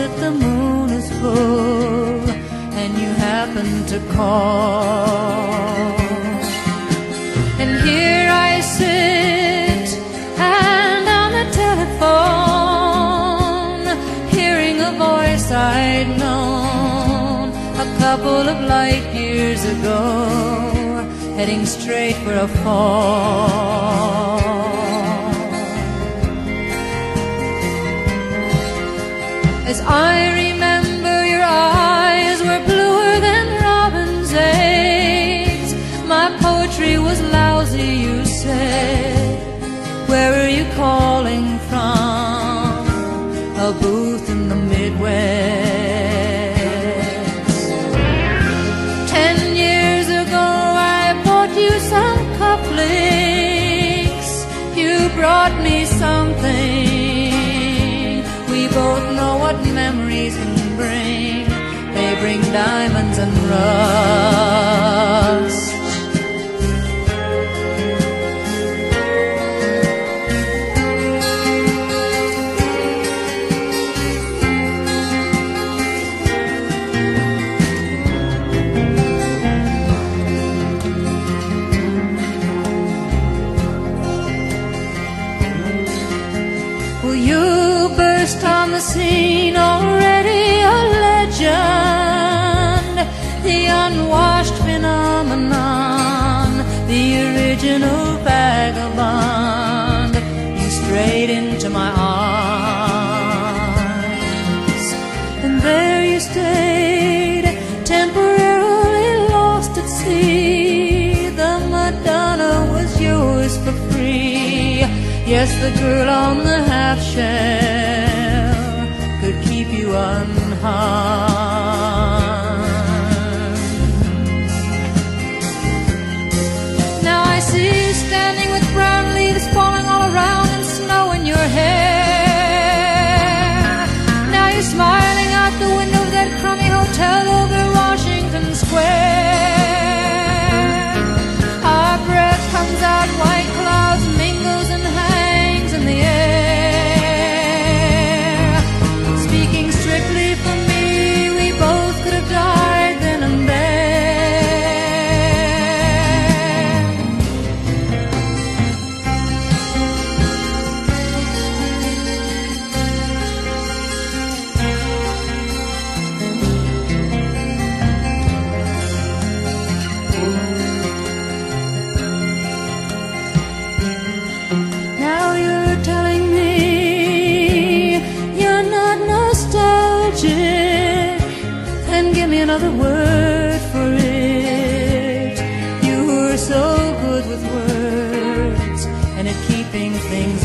that the moon is full and you happen to call. And here I sit and on the telephone, hearing a voice I'd known a couple of light years ago, heading straight for a fall. As I remember, your eyes were bluer than robin's eggs. My poetry was lousy, you said. Where are you calling from? A booth in the Midwest. 10 years ago I bought you some cufflinks. You brought me something. We both know what memories can bring. They bring diamonds and rust. Well, you burst on the scene, already a legend, the unwashed phenomenon, the original vagabond. You strayed into my arms, and there you stayed, temporarily lost at sea. The Madonna was yours for free. Yes, the girl on the half-shell could keep you unharmed. Now I see you standing with brown leaves falling all around and snow in your hair. Now you're smiling out the window of that crummy hotel over Washington Square. Our breath comes out, white clouds mingles and hangs in the air. Speaking strictly for me, we both could have died then and there. Now you're telling me you're not nostalgic, then give me another word for it. You were so good with words and at keeping things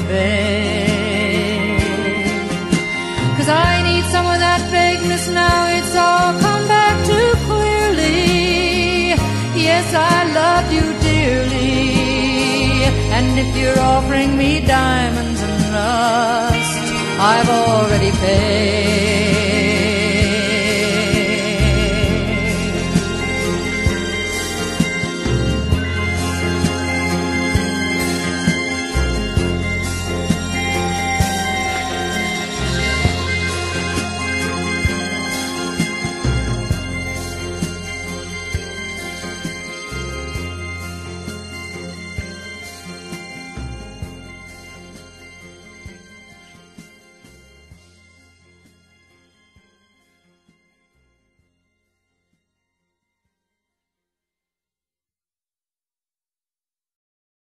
vague. 'Cause I need some of that vagueness now, it's all come back too clearly. Yes, I loved you dearly, and if you're offering me diamonds and rust, I've already paid.